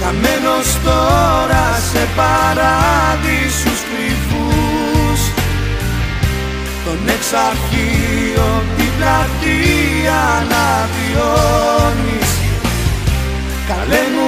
χαμένος τώρα σε παράδεισους κρυφούς, τον εξαρχείο την πλατεία να βιώνεις. Καλέ μου